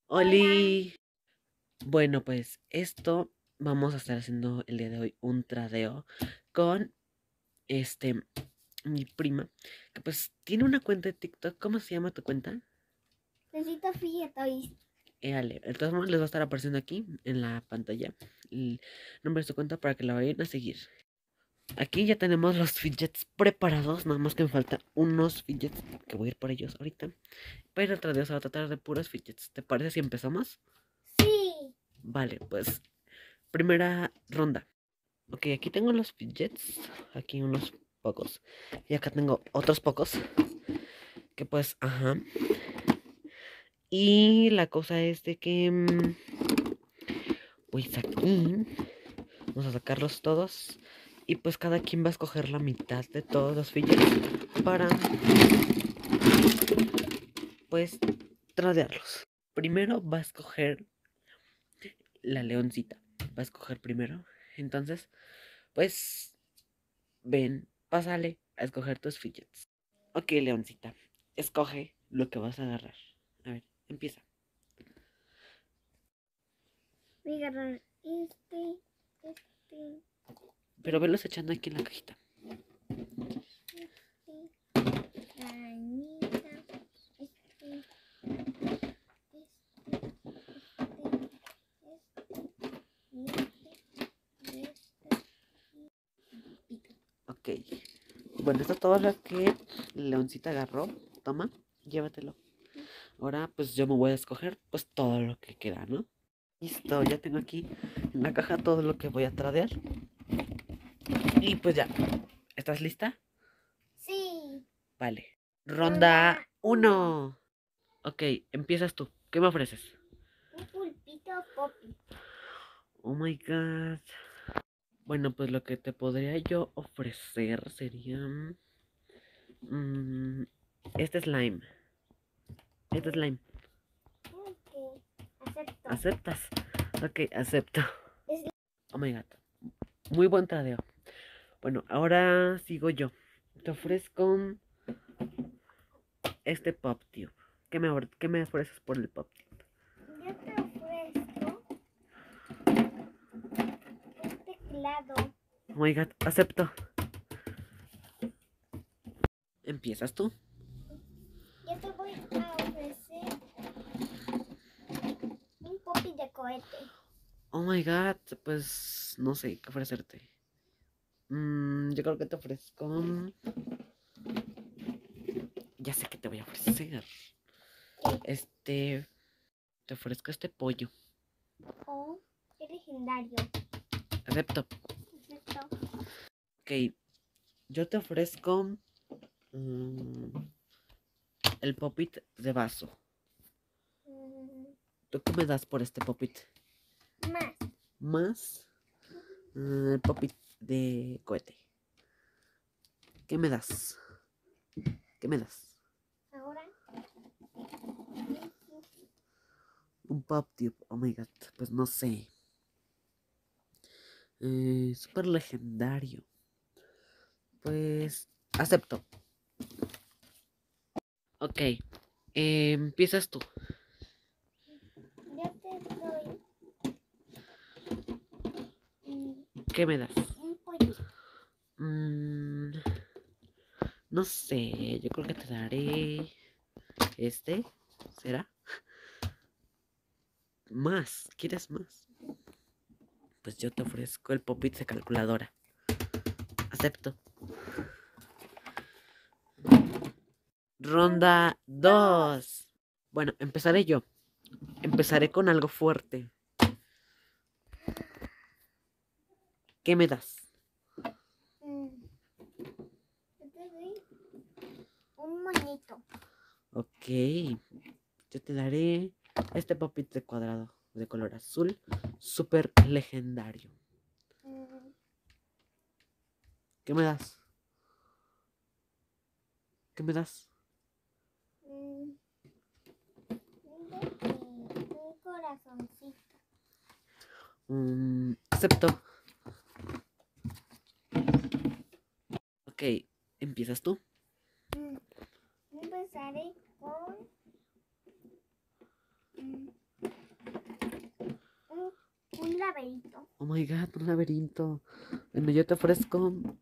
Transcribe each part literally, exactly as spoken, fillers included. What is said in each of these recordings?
Hola. Oli. Bueno, pues esto vamos a estar haciendo el día de hoy un tradeo con este mi prima, que pues tiene una cuenta de TikTok. ¿Cómo se llama tu cuenta? Necesito fíjate. Éale, de todas formas les va a estar apareciendo aquí en la pantalla el nombre de su cuenta para que la vayan a seguir. Aquí ya tenemos los fidgets preparados, nada más que me faltan unos fidgets que voy a ir por ellos ahorita. Pero el tradeo se va a tratar de puros fidgets. ¿Te parece si empezamos? Sí. Vale, pues primera ronda. Ok, aquí tengo los fidgets. Aquí unos pocos. Y acá tengo otros pocos. Que pues, ajá. Y la cosa es de que... mm, Pues aquí... Vamos a sacarlos todos. Y pues cada quien va a escoger la mitad de todos los fidgets. Para... Pues... Tradearlos. Primero va a escoger... La leoncita. Va a escoger primero. Entonces... Pues... Ven, pásale a escoger tus fidgets. Ok, leoncita. Escoge lo que vas a agarrar. A ver, empieza. Voy a agarrar este, este, Pero velos echando aquí en la cajita. este, arañita, este, este, este, este, y este, y este, y este. Ok. Bueno, esto es todo lo que Leoncita agarró. Toma, llévatelo. Ahora pues yo me voy a escoger pues todo lo que queda, ¿no? Listo, ya tengo aquí en la caja todo lo que voy a tradear. Y pues ya. ¿Estás lista? Sí. Vale. Ronda Ronda uno. uno. Ok, empiezas tú. ¿Qué me ofreces? Un pulpito poppy. Oh my god. Bueno, pues lo que te podría yo ofrecer sería... mm, este slime. Este slime. Ok. Acepto. ¿Aceptas? Ok, acepto. Es Oh my god. Muy buen tradeo. Bueno, ahora sigo yo. Te ofrezco este pop tube. ¿Qué me, ofre- qué me ofreces por el pop tube? Yo te ofrezco un teclado. Oh my god, acepto. ¿Empiezas tú? Yo te voy a ofrecer un poppy de cohete. Oh my god, pues no sé qué ofrecerte. Mm, yo creo que te ofrezco. Ya sé qué te voy a ofrecer. ¿Qué? Este. Te ofrezco este pollo. Oh, qué legendario. Acepto. Acepto. Ok, yo te ofrezco mm, el popit de vaso. Mm, ¿Tú qué me das por este popit? más. Más mm, el popit de cohete. ¿Qué me das? ¿Qué me das? Ahora. Un pop tube. Oh my god. Pues no sé. Eh, super legendario. Pues acepto. Ok. Eh, empiezas tú. Yo te doy mm, ¿Qué me das? un pollo. Mm, no sé. Yo creo que te daré este. ¿Será? Más. ¿Quieres más? Pues yo te ofrezco el popit de calculadora. Acepto. Ronda dos. Bueno, empezaré yo. Empezaré con algo fuerte. ¿Qué me das? Mm, yo te doy un monito. Ok. Yo te daré este popit de cuadrado de color azul. Súper legendario. Mm, ¿Qué me das? ¿Qué me das? mm, un un corazoncito. Mm, acepto. Ok. ¿Empiezas tú? Mm, empezaré con mm, un laberinto. Oh my god, un laberinto. Bueno, yo te ofrezco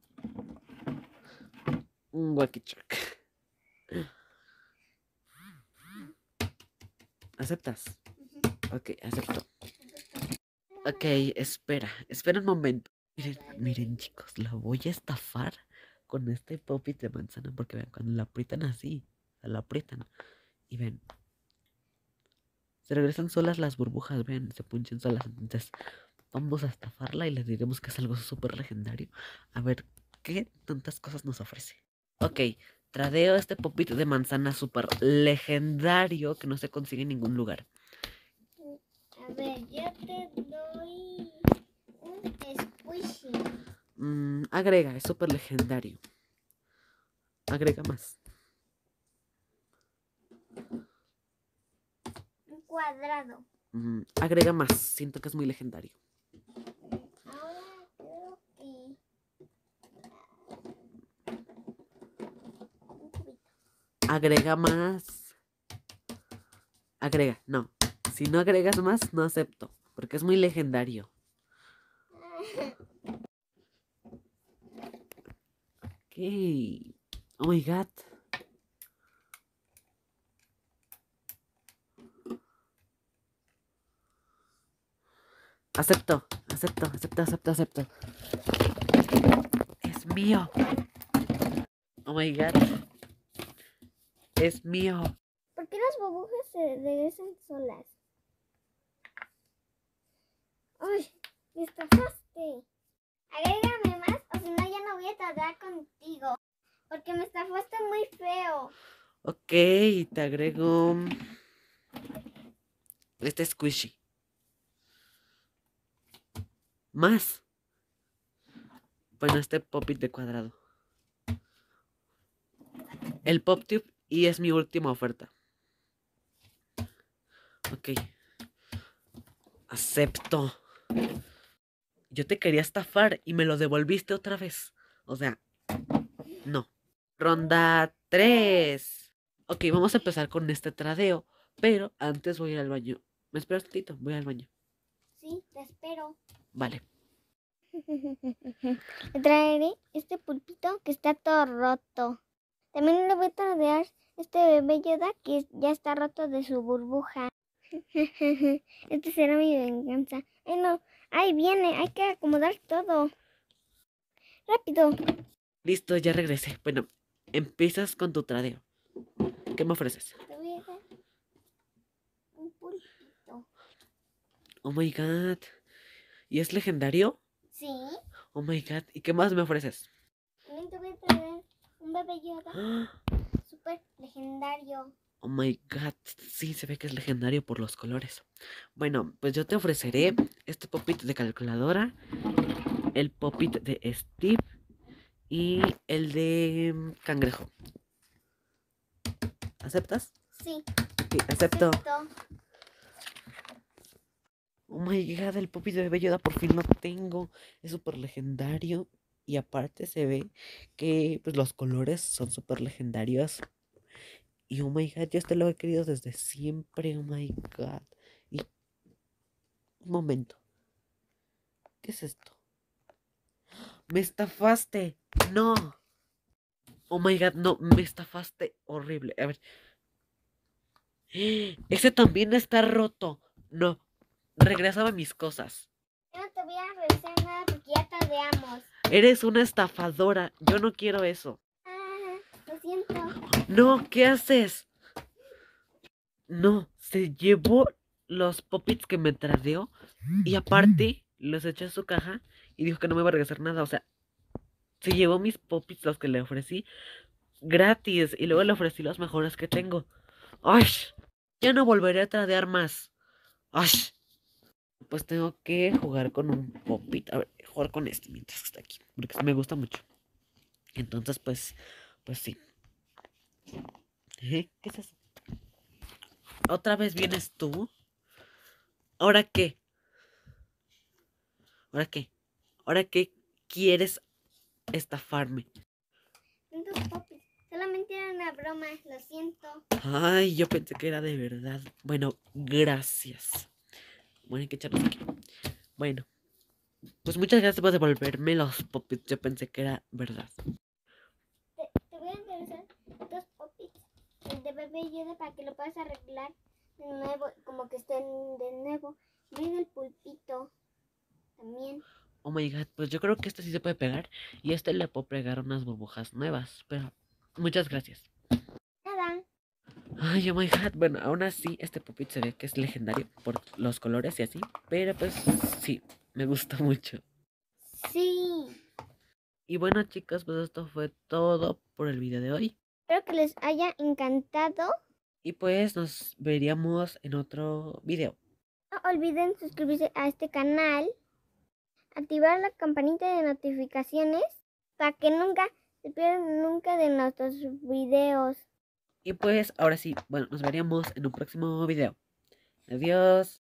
un Wacky Truck. ¿Aceptas? Ujú. Ok, acepto. Ok, espera, espera un momento. Miren, miren chicos, la voy a estafar con este Pop-It de manzana. Porque vean, cuando la aprietan así, la aprietan y ven, se regresan solas las burbujas, ven, se punchan solas. Entonces, vamos a estafarla y le diremos que es algo súper legendario. A ver, ¿qué tantas cosas nos ofrece? Ok, tradeo este Pop-It de manzana súper legendario que no se consigue en ningún lugar. A ver, yo te doy un squishy. Mm, agrega, es súper legendario. Agrega más. Un cuadrado. Mm, agrega más, siento que es muy legendario. Ahora creo que un cubito. Agrega más. Agrega, no. Si no agregas más, no acepto. Porque es muy legendario. Ok. Oh my god. Acepto, acepto, acepto, acepto, acepto. Es mío. Oh my god. Es mío. ¿Por qué las burbujas se regresan solas? ¡Uy! ¡Me estafaste! Agrégame más o si no ya no voy a tardar contigo. Porque me estafaste muy feo. Ok, te agrego este squishy. Más. Bueno, este Pop-It de cuadrado. El Pop-Tube y es mi última oferta. Ok. Acepto. Yo te quería estafar y me lo devolviste otra vez. O sea, no. Ronda tres. Ok, vamos a empezar con este tradeo. Pero antes voy a ir al baño. ¿Me esperas un tantito? Voy al baño. Sí, te espero. Vale. Le traeré este pulpito que está todo roto. También le voy a traer este bebé Yoda que ya está roto de su burbuja. Este será mi venganza. Ay, no. Ahí viene. Hay que acomodar todo. Rápido. Listo, ya regresé. Bueno, empiezas con tu tradeo. ¿Qué me ofreces? Te voy a dar un pulpito. Oh my god. ¿Y es legendario? Sí. Oh my god. ¿Y qué más me ofreces? También te voy a traer un bebé Yoda ¡Ah! súper legendario. Oh my god. Sí, se ve que es legendario por los colores. Bueno, pues yo te ofreceré este Pop-It de calculadora, el Pop-It de Steve y el de mm, cangrejo. ¿Aceptas? Sí. Sí, acepto. Acepto. Oh my god, el Pop-It de Bebé Yoda por fin lo tengo. Es súper legendario. Y aparte se ve que pues los colores son súper legendarios. Y oh my god, yo este lo he querido desde siempre. Oh my god. Y un momento. ¿Qué es esto? ¡Me estafaste! ¡No! Oh my god, no, me estafaste horrible. A ver. Ese también está roto. No. Regresaba mis cosas. Yo no te voy a revisar nada porque ya tardeamos. Eres una estafadora. Yo no quiero eso. Ah, lo siento. No, ¿qué haces? No, se llevó los Pop-Its que me tradeó y aparte los echó a su caja y dijo que no me iba a regresar nada. O sea, se llevó mis Pop-Its, los que le ofrecí, gratis y luego le ofrecí los mejores que tengo. ¡Ay! Ya no volveré a tradear más. ¡Ay! Pues tengo que jugar con un Pop-It. A ver, jugar con este mientras está aquí, porque me gusta mucho. Entonces, pues, pues sí. ¿Eh? ¿Qué es eso? ¿Otra vez vienes tú? ¿Ahora qué? ¿Ahora qué? ¿Ahora qué quieres estafarme? Tantos popis. Solamente era una broma, lo siento. Ay, yo pensé que era de verdad. Bueno, gracias. Bueno, hay que echarlos aquí. Bueno, pues muchas gracias por devolverme los Poppits. Yo pensé que era verdad. Te, te voy a interesar dos Poppits, el de Bebé Yoda, para que lo puedas arreglar de nuevo, como que estén de nuevo. Y el pulpito también. Oh my god, pues yo creo que este sí se puede pegar. Y este le puedo pegar unas burbujas nuevas. Pero muchas gracias. Nada. Ay, oh my god. Bueno, aún así, este Poppit se ve que es legendario por los colores y así. Pero pues sí, me gustó mucho. Sí. Y bueno, chicos, pues esto fue todo por el video de hoy. Espero que les haya encantado. Y pues nos veríamos en otro video. No olviden suscribirse a este canal, activar la campanita de notificaciones para que nunca se pierdan nunca de nuestros videos. Y pues ahora sí, bueno, nos veríamos en un próximo video. Adiós.